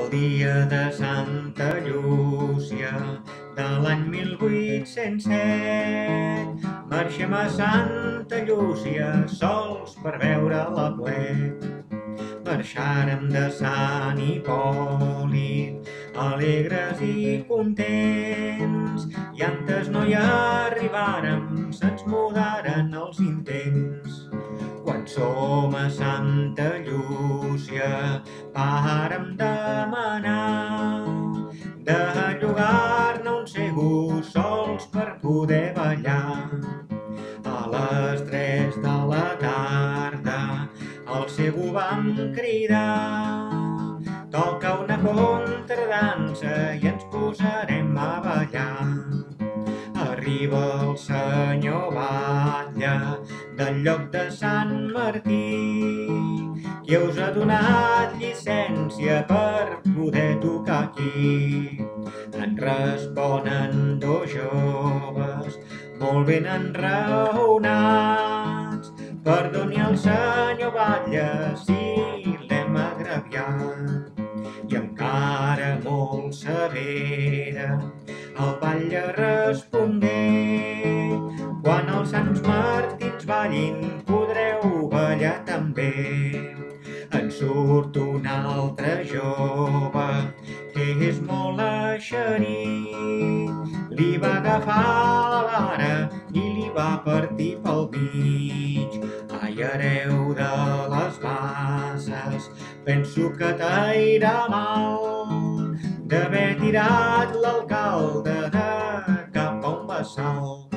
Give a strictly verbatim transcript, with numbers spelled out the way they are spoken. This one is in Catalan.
dia de Santa Llúcia de l'any mil vuit-cents set. Marxem a Santa Llúcia sols per veure l'aplec. Marxàrem de Sant Hipòlit, alegres i contents, i antes no hi arribàrem, se'ns mudaren els intents. Quan som a Santa Llúcia vàrem demanar de llogar-ne un segur sols per poder ballar. A les tres de la tarda al segur vam cridar: toca una contradansa i ens posarem a ballar. Arriba el senyor batlle del lloc de Sant Martí, qui us ha donat llicència per poder tocar aquí. En responen dos joves molt ben enraonats: perdoni el senyor batlle si l'hem agraviat. I amb cara molt severa el batlle respongué: quan els sants Martins ballin podreu ballar també. En surt un altre jove que és molt eixerit, li va agafar la vara i li va partir pel mig. Ai, hereu de les bases, penso que t'airà mal d'haver tirat l'alcalde de cap a un bassal.